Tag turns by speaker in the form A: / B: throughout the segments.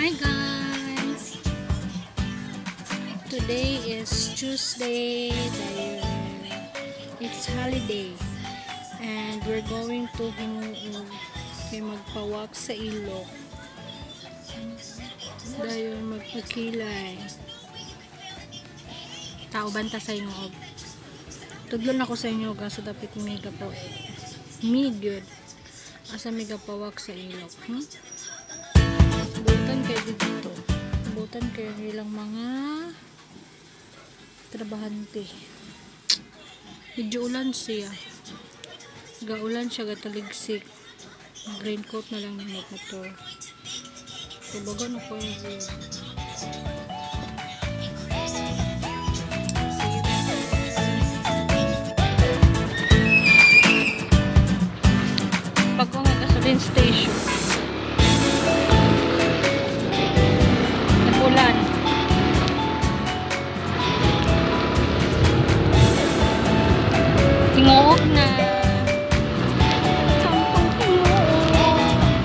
A: Hi guys! Today is Tuesday, it's holiday and we're going to Gingoog kay magpawak sa ilok dahil magpakilay tao banta sa Gingoog. Tudlon ako sa inyo sa dapit mega po good asa mega pawak sa ilok. Butan kayo dito. Butan kayo ilang mga trabahante. Medyo ulan siya. Gaulan siya gataligsik. Raincoat na lang yung motor. Tubagan ako yung view. Pag ko nga gasoline station. Ulan. Gingoog na. Kampong Gingoog.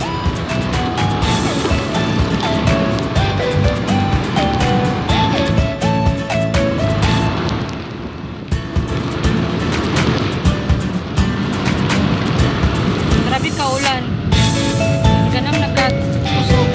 A: Grabe ka ulan. Ganang nagkakusog.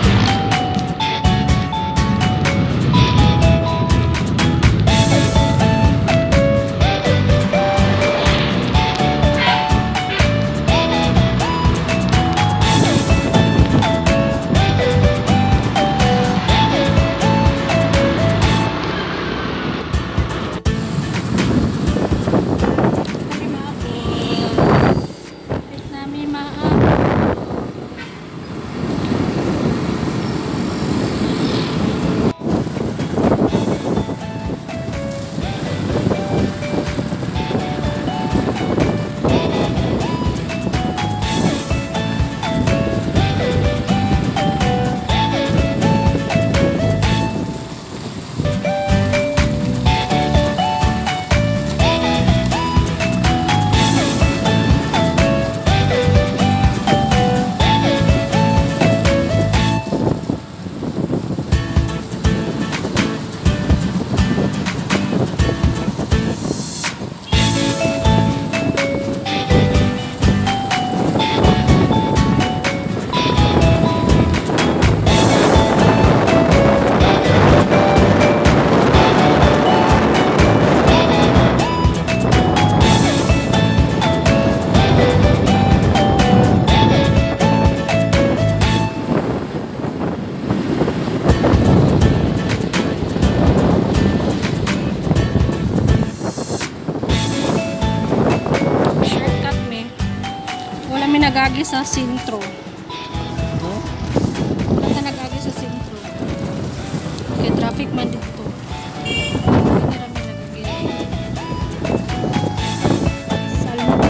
A: Nagagi sa sentro. Wala nagagi sa sentro. Kaya traffic man dito. Marami nagagi. Salon.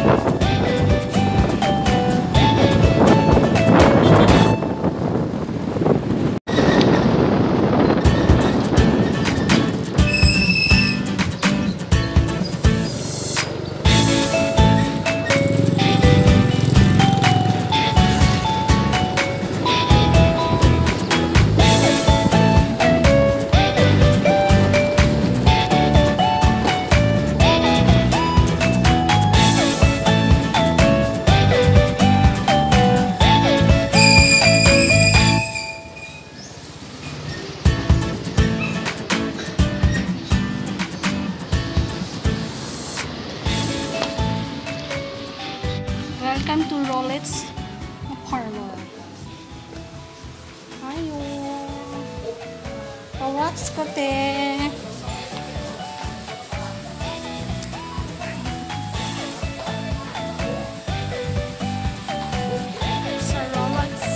A: Welcome to Rolits parlor. Ayo. Pawaks ko te. Sa Rolits.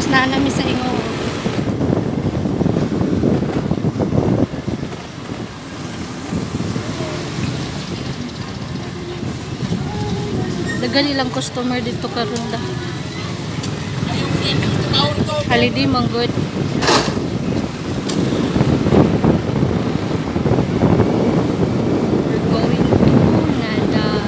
A: na namin sa ingo. Dagali lang customer dito karon da. Holiday manggod. We're going to Nadal.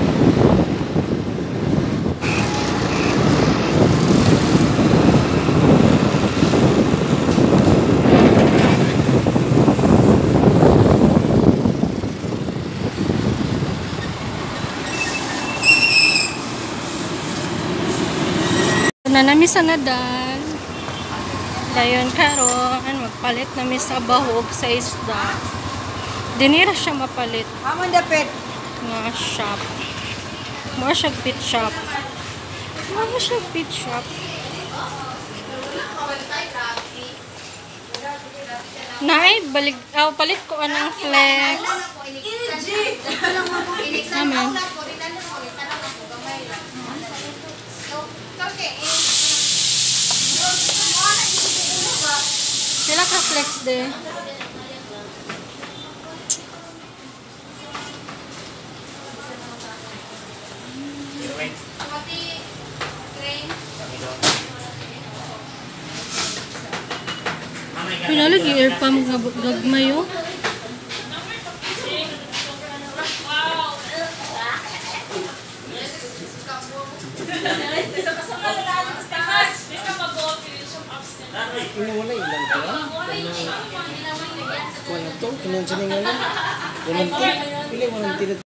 A: Na nami sa Nadal. Dayon karon magpalit nami sa bahog sa isda. Dinira siya mapalit.
B: Amon dapit.
A: Nga shop. Mo siya pit shop. Mo siya pit shop. Nay, balik palit ko anang flex. Amen. Sila ka flex de. Pinalagi air pump gagmayo.
B: Wala ilang ka? Wala to? Kinansa na nga lang? Walang to? Pili, walang tinat.